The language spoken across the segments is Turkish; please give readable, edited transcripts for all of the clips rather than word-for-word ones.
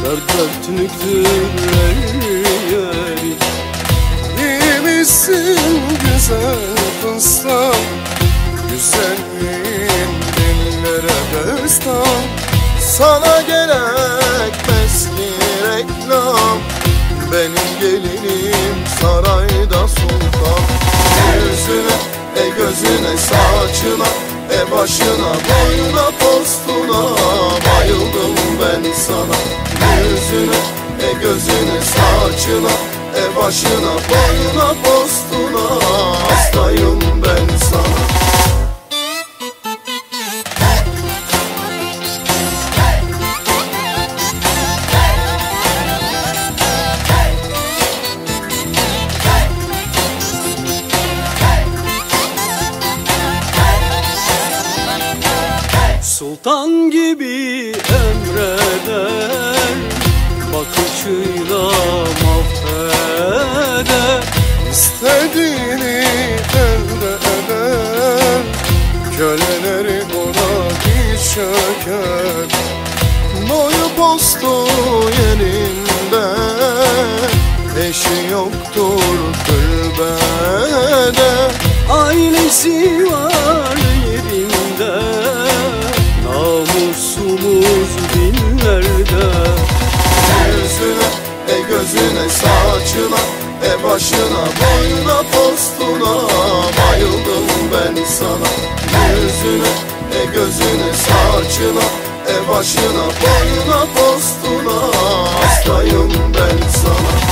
dörtlüktür elleri. İyimizsin güzel fıstan, güzelliğin dillere destan. Sana gerekmez ki reklam, benim gelinim sarayda sultan. Yüzüne, gözüne, saçına, başına, boyuna, postuna bayıldım ben sana. Yüzüne, gözüne, saçına, başına, boyuna, postuna hastayım ben sana. Sultan gibi emreder, bakışıyla mahveder. İstediğini elde eder, köleleri ona diz çöker. Boyu postu yerinde, eşi yoktur kulübede. Ailesi var yerinde, namusumuz dillerde. Yüzüne, gözüne, saçına, başına, boyuna, postuna bayıldım ben sana. Yüzüne, gözüne, saçına, başına, boyuna, postuna hastayım ben sana.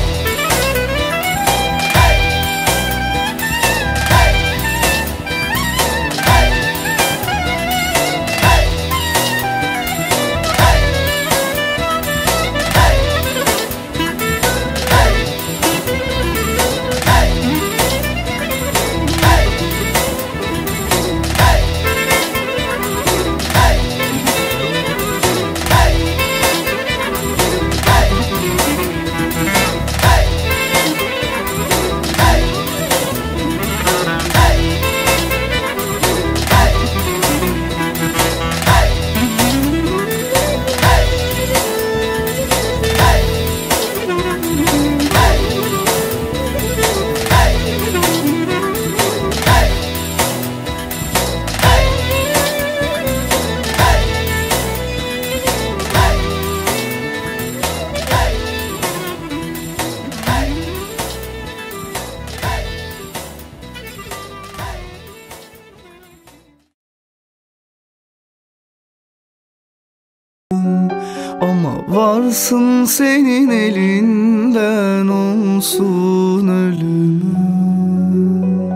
Ama varsın senin elinden olsun ölümüm.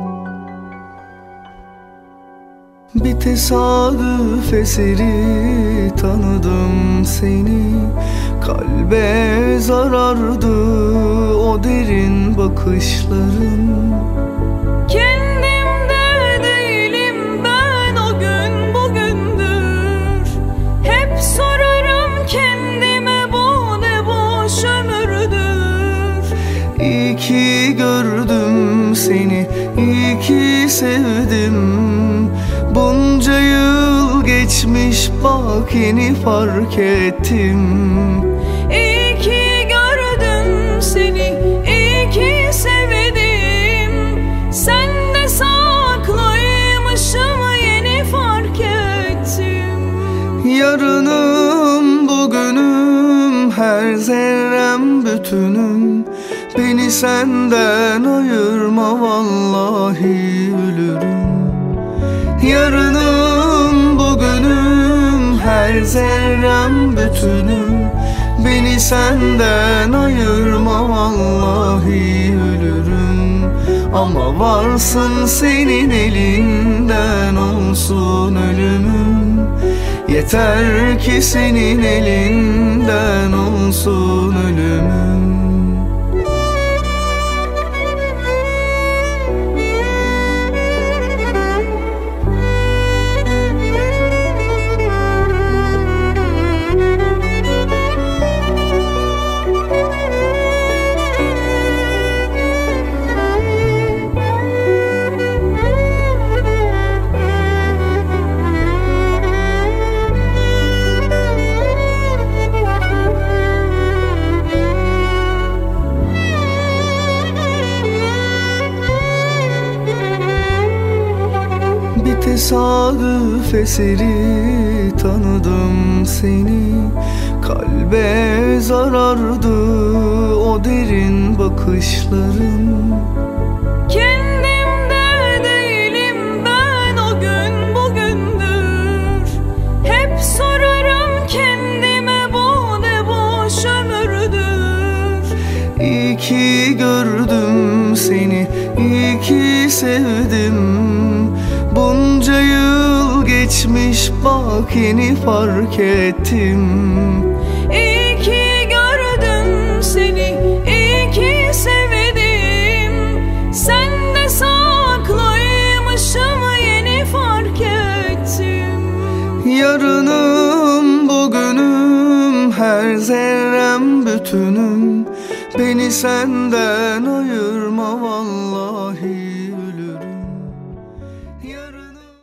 Bir tesadüf eseri tanıdım seni. Kalbe zarardı o derin bakışların. İyi ki gördüm seni, iyi ki sevdim. Bunca yıl geçmiş bak yeni fark ettim. İyi ki gördüm seni, iyi ki sevdim. Sen de saklıymışım yeni fark ettim. Yarınım bugünüm, her zerrem bütünüm. Beni senden ayırma vallahi ölürüm. Yarınım bugünüm, her zerrem bütünüm. Beni senden ayırma vallahi ölürüm. Ama varsın senin elinden olsun ölümüm. Yeter ki senin elinden olsun ölümüm. Bir tesadüf eseri tanıdım seni. Kalbe zarardı o derin bakışların. Kendimde değilim ben, o gün bugündür. Hep sorarım kendime, bu ne boş ömürdür. İyi ki gördüm seni, iyi ki sevdim. Bunca yıl geçmiş bak yeni fark ettim. İyi ki gördüm seni, iyi ki sevdim. Sen de saklıymışım, yeni fark ettim. Yarınım bugünüm, her zerrem bütünüm. Beni senden ayırma vallahi ölürüm. Yarın